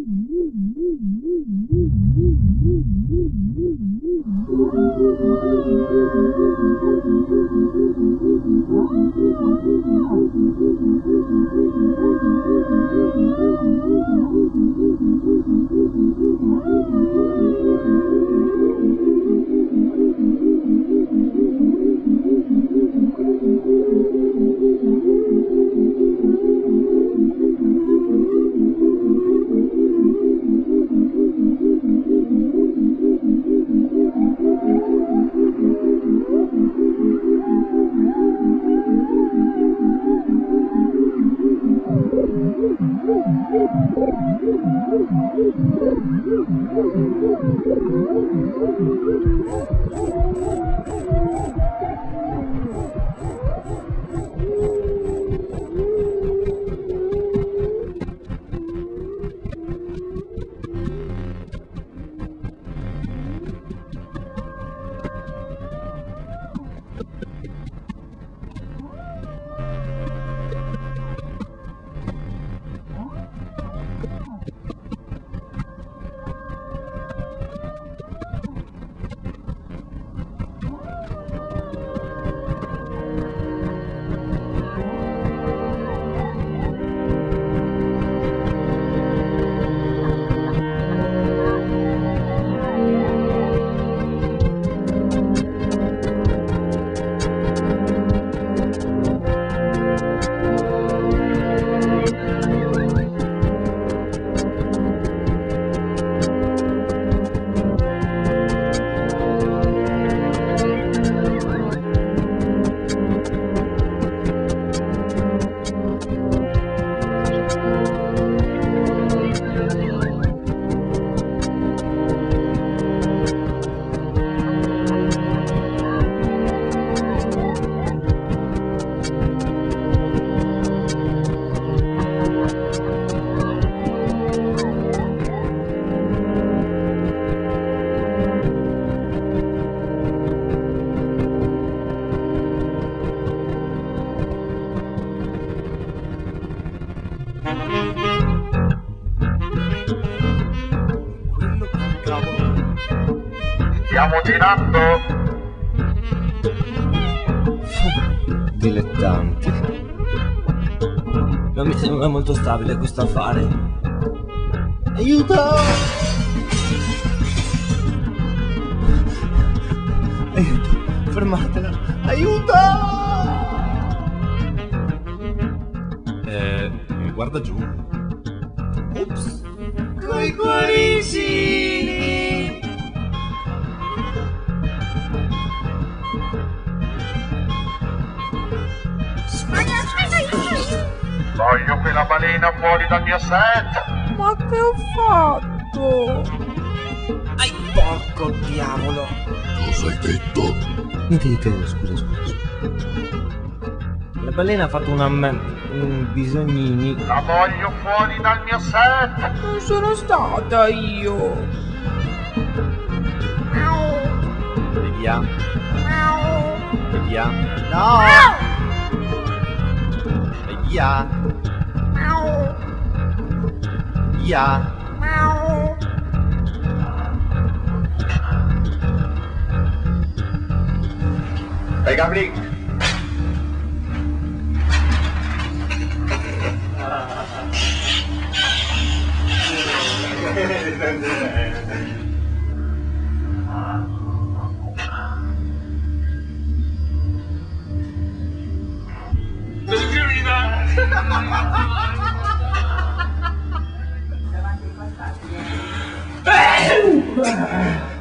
Stiamo girando? Dilettanti. Non mi sembra molto stabile questo affare. Aiuto! Aiuto! Fermatela! Aiuto! Guarda giù. Ops! Coi cuoricini! Voglio quella balena fuori dal mio set! Ma che ho fatto? Ai porco diavolo! Cosa hai detto? Niente, scusa. La balena ha fatto bisognini. La voglio fuori dal mio set! Non sono stata io. Vediamo. No! Via! Ehi Gabri! Belgrida!